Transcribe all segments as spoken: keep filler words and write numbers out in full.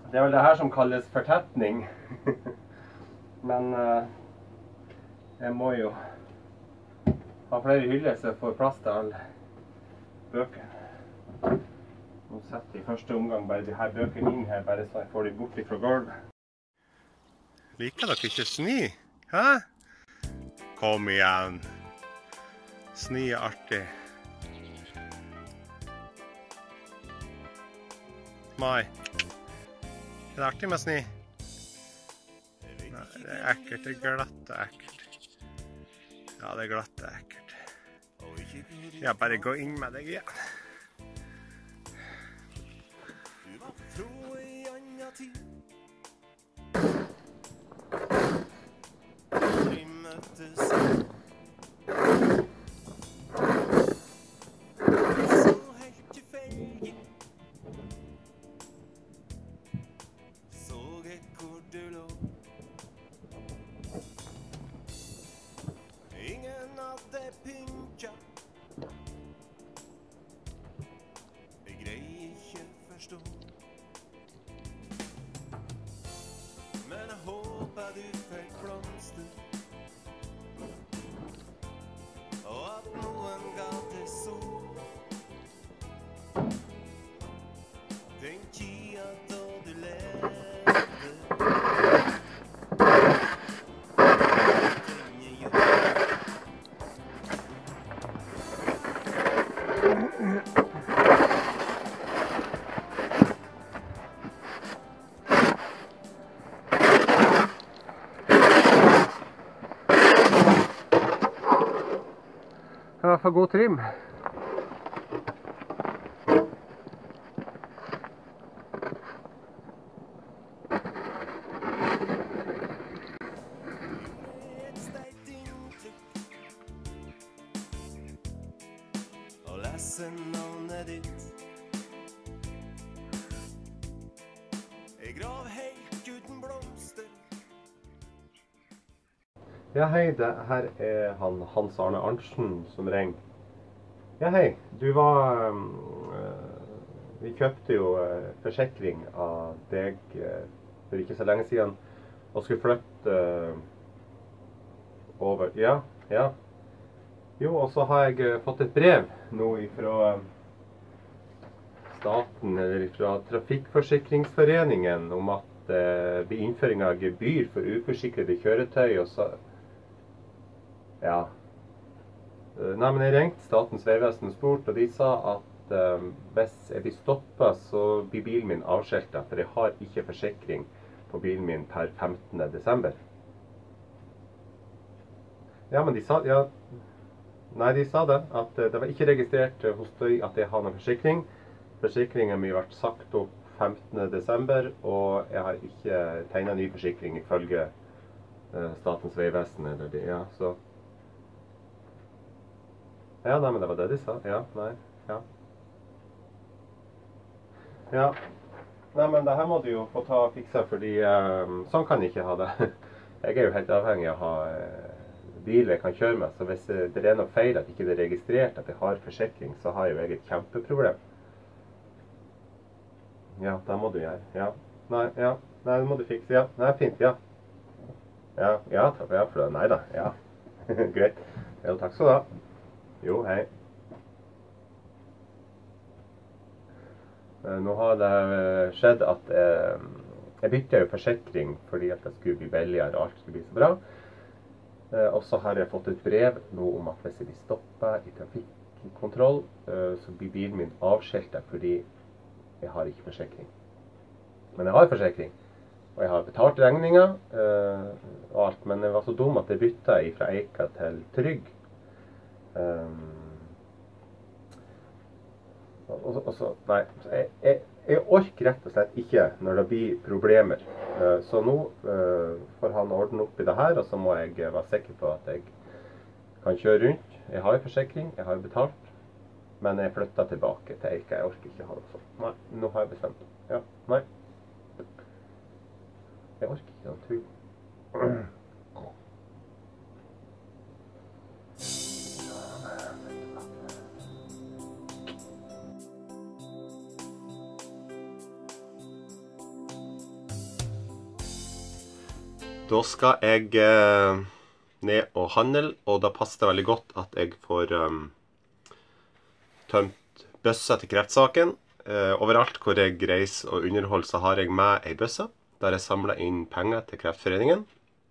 Det er vel det her som kalles fortetning. Men uh, jeg må jo ha flere hyller så jeg får plass til alle bøkene. Nå setter jeg i første omgang bare de her bøkene inn her, bare så jeg får de bort fra gulvet. Liker dere ikke snø? Hæ? Kom igjen. Snø er artig. Mai. Er det artig med snø? Nei, det er ekkelt. Det er glatt og ekkelt. Ja, det er glatt og ekkelt. Ja, bare gå inn med deg igjen. Men jeg håper du fikk blomster, og at noen ga til sol. Den tida da du levde, trenger jo. Det er i hvert fall god trim. Og lese navnet ditt. Jeg grav helt uten blomster. Ja, hei, det her er han Hans Arne Arntzen som ringer. Ja, hei, du var... øh, vi kjøpte jo øh, forsikring av deg øh, for ikke så lenge siden, og skulle flytte øh, over... Ja, ja. Jo, og så har jeg øh, fått et brev nå fra øh, staten, eller fra Trafikkforsikringsforeningen, om at øh, ved innføring av gebyr for uforsikrede kjøretøy, og så... Ja. Nei, men jeg ringte Statens Vegvesen og spurte, og de sa at um, hvis jeg blir stoppet, så blir bilen min avskjeltet, for jeg har ikke forsikring på bilen min per femtende desember. Ja, men de sa, ja, nei, de sa det, at det var ikke registrert hos deg at jeg har noen forsikring. Forsikringen min ble sagt opp femtende desember, og jeg har ikke tegnet ny forsikring ifølge uh, Statens Vegvesen, eller det, ja, så... Ja, nei, men det var det de sa. Ja, nei, ja. Ja. Nei, men det her må du jo få ta og fikse, fordi um, sånn kan jeg ikke ha det. Jeg er jo helt avhengig av å ha uh, bil jeg kan kjøre med, så hvis uh, det er noe feil at ikke det er registrert at jeg har forsikring, så har jo jeg et kjempeproblem. Ja, det må du gjøre. Ja. Nei, ja. Nei, det må du fikse. Ja, nei, fint, ja. Ja, ja, takk, ja, for det. Nei da, ja. Greit. Ja, takk skal du ha. Jo, hei. Nå har det skjedd at eh, jeg bytte jo forsikring fordi at det skulle bli billigere og alt skulle bli så bra. Eh, og så har jeg fått et brev nå om at hvis jeg blir stoppet i trafikkontroll, eh, så blir bilen min avskjeltet fordi jeg har ikke forsikring. Men jeg har forsikring, og jeg har betalt regninger eh, og alt, men jeg var så dum at jeg byttet fra Eika til Trygg. Um, og, og så, nei, jeg, jeg, jeg orker rett og slett ikke når det blir problemer. Uh, så nå uh, får han ordne opp i det her, og så må jeg være sikker på at jeg kan kjøre rundt. Jeg har forsikring, jeg har betalt, men jeg flytter tilbake til Eika. Jeg orker ikke ha det sånn. Nei, nå har jeg bestemt. Ja, nei. Jeg orker ikke noe tull. Da skal jeg eh, ned og handle, og da passer det veldig godt at jeg får um, tømt bøssa til kreftsaken. Eh, overalt hvor jeg reiser og underholder, så har jeg med ei bøssa, der jeg samler inn penger til Kreftforeningen.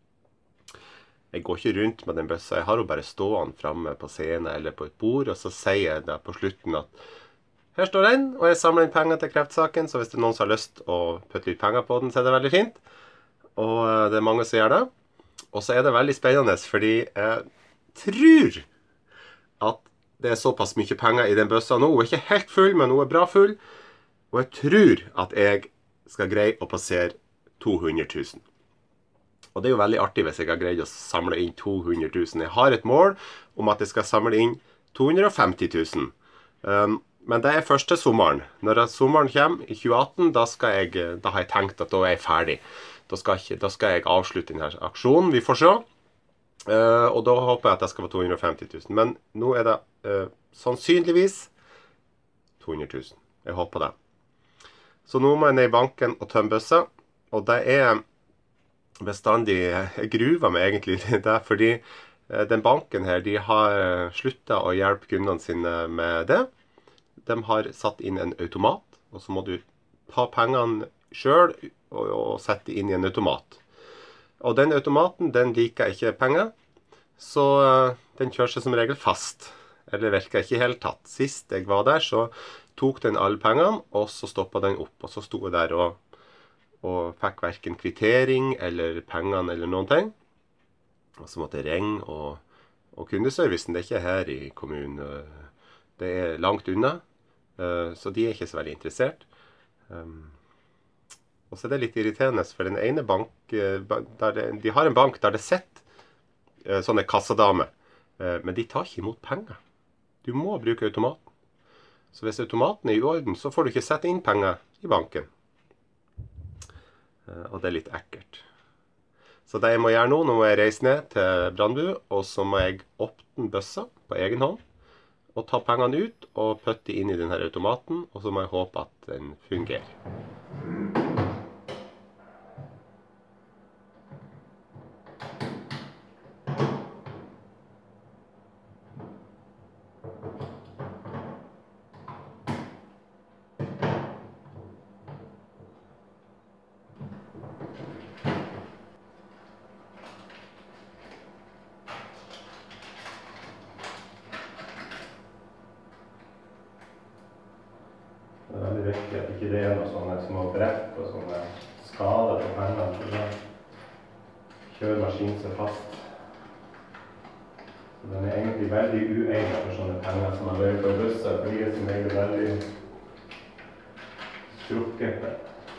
Jeg går ikke rundt med den bøssa, jeg har jo bare stående fremme på scenen eller på et bord, og så sier jeg det på slutten at her står den, og jeg samler inn penger til kreftsaken, så hvis det er noen som har lyst å putte litt penger på den, så er det veldig fint. Og det er mange som gjør det. Og så er det veldig spennende, fordi jeg tror at det er såpass mye penger i den bøssa nå. Hun er ikke helt full, men hun er bra full. Og jeg tror at jeg skal greie å passere to hundre tusen. Og det er jo veldig artig hvis jeg har greid å samle inn to hundre tusen. Jeg har et mål om at jeg skal samle inn to hundre og femti tusen. Um, men det er først til sommeren. Når sommeren kommer i tjue atten, da, skal jeg, da har jeg tenkt at da er jeg ferdig. Da skal, ikke, da skal jeg avslutte denne aksjonen. Vi får se. Uh, og da håper jeg at det skal være to hundre og femti tusen. Men nå er det uh, sannsynligvis to hundre tusen. Jeg håper det. Så nå må jeg ned i banken og tømme bøssa. Og det er bestandig, jeg gruver meg egentlig til det, fordi uh, den banken her, de har sluttet å hjelpe kundene sine med det. De har satt inn en automat, og så må du ta pengene selv og, og sette inn i en automat. Og den automaten, den liker ikke penger, så uh, den kjører seg som regel fast, eller virker ikke helt tatt. Sist jeg var der, så tok den alle pengene, og så stoppet den opp, og så stod jeg der og, og fikk hverken kvittering eller pengene eller noen ting. Og så måtte jeg ringe, og, og kundeservicen, det er ikke her i kommunen, det er langt unna, uh, så de er ikke så veldig interessert. Um, Og så er det litt irriterende, for den ene bank, der det, de har en bank der det sitter eh, sånne kassadamer, eh, men de tar ikke imot penger. Du må bruke automaten. Så hvis automaten er i orden, så får du ikke sette inn penger i banken. Eh, og det er litt ekkelt. Så det jeg må gjøre nå, nå må jeg reise ned til Brandbu, og så må jeg åpne bøssa på egen hånd, og ta pengene ut og putte inn i denne automaten, og så må jeg håpe at den fungerer. Det er veldig viktig at ikke det er noe sånne små brett og sånne skader på pengene, for da kjører maskinen seg fast. Så den er egentlig veldig uegnet for sånne penger som har vært på bøssa, for de er som egentlig veldig strukket.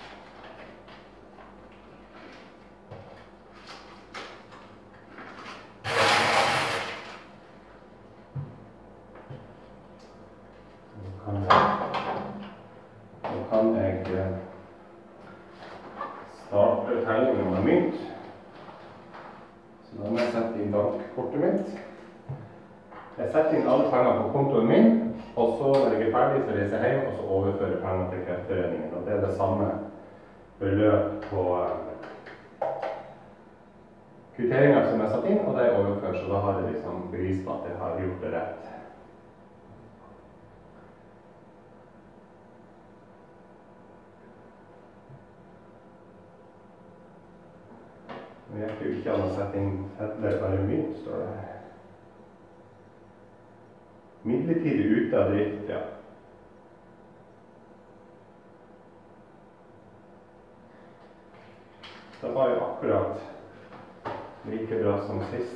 Kan jeg starte tellingen med mynt. Så da må jeg sette inn bankkortet mitt. Jeg setter inn alle penger på kontoen min, og så når jeg er ferdig, så reiser jeg hjem og så overfører penger til Kreftforeningen. Og det er det samme beløp på kvitteringen som jeg satt inn, og det er overført, så da har jeg liksom bevis på at jeg har gjort det rett. Det hjelper jo ikke an å sette inn sedler, bare mynt, står det her. Midlertidig ute av drift, ja. Det var jo akkurat like bra som sist.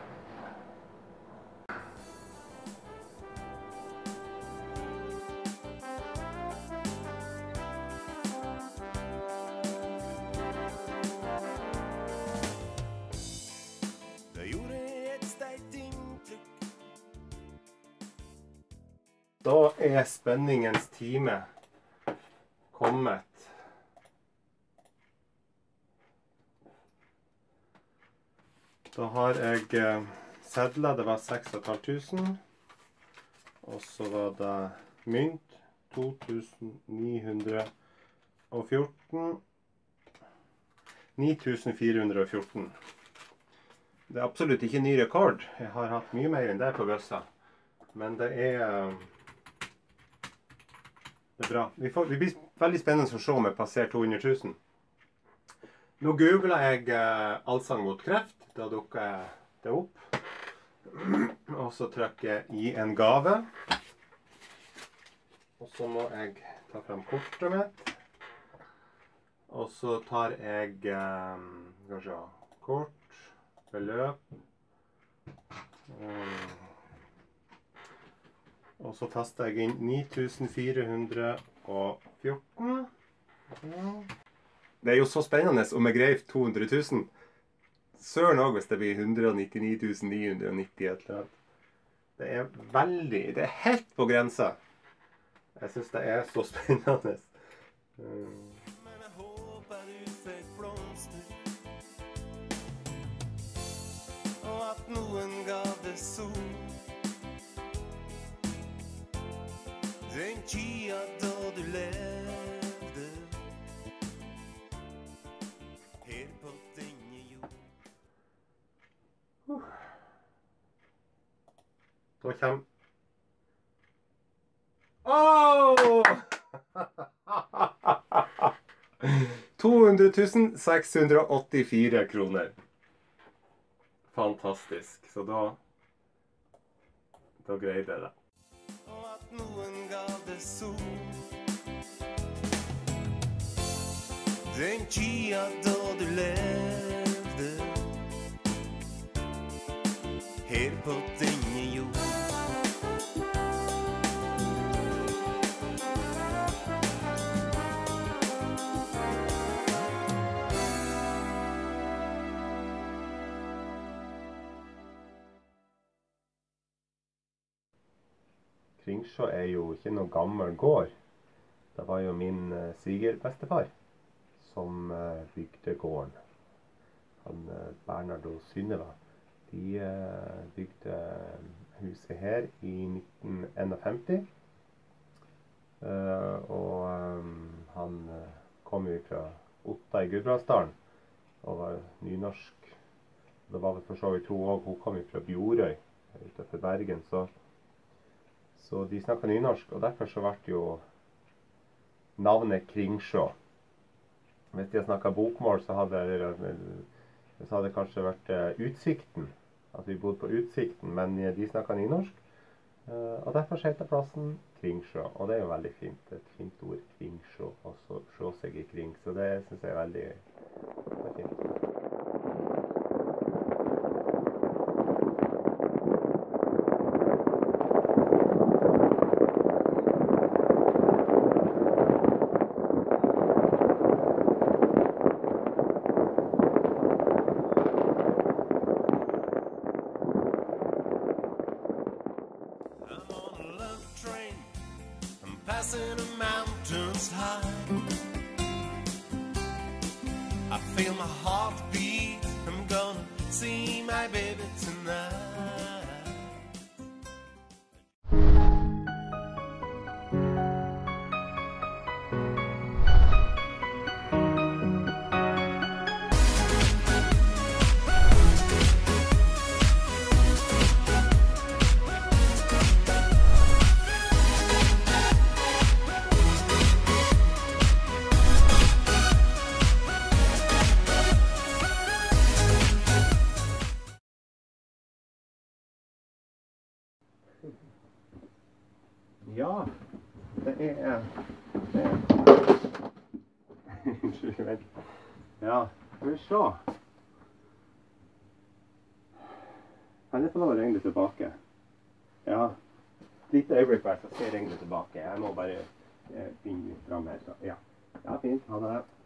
Da er spenningens time kommet. Da har jeg sedler, det var seks tusen fem hundre, og så var det mynt, to tusen ni hundre og fjorten, ni tusen fire hundre og fjorten. Det er absolutt ikke ny rekord. Jeg har hatt mye mer enn det på bøssa. Men det er, det er bra. Vi, får, vi blir veldig spennende å se om jeg passerer to hundre tusen. Nå googlet jeg uh, allsang mot kreft. Da dukker jeg det opp. Og så trykker jeg i en gave. Og så må jeg ta frem kortet mitt. Og så tar jeg um, skal vi se, kort, beløp. Um, og så taster jeg inn ni tusen fire hundre og fjorten. Det er jo så spennende om jeg greier to hundre tusen. Søren også hvis det blir ett hundre nittini tusen ni hundre nitti et eller annet. Det er veldig, det er helt på grensa. Jeg synes det er så spennende. Um. Men jeg håper du fikk blomster, og at noen gav det sol. Den tida da du levde her på denne jord. Uh. Da kommer... Åh! to hundre tusen seks hundre og åttifire kroner. Fantastisk. Så da... Da greide jeg det. Og at noen gav det sol. Den tida da du levde her på denne jord. Kringsjå er jo ikke noe gammel gård. Det var jo min uh, svigerbestefar som uh, bygde gården. Han, uh, Bernard og Synnøve, de uh, bygde huset her i nitten femtien. Uh, og um, han uh, kom jo fra Otta i Gudbrandsdalen og var nynorsk. Det var vel for så vidt hun også. Hun kom jo fra Bjorøy utenfor Bergen, så Så de snakket nynorsk, og derfor så ble jo navnet Kringsjå. Hvis de hadde snakket bokmål, så hadde, så hadde det kanskje vært uh, Utsikten. At vi bodde på Utsikten, men de snakket nynorsk. Uh, og derfor heter plassen Kringsjå. Og det er jo veldig fint. Et fint ord, Kringsjå, og så slå seg i kring. Så det synes jeg er veldig, veldig fint. Passing the mountains high, I feel my heart beat. I'm gonna see my baby tonight. Ja, det er... Det er... ja, skal vi se. Kan jeg få lov å ringe det tilbake? Ja, et lite øyeblikk bare, så skal jeg ringe det tilbake. Jeg må bare eh, finne litt frem her. Så. Ja. Ja, fint. Ha det.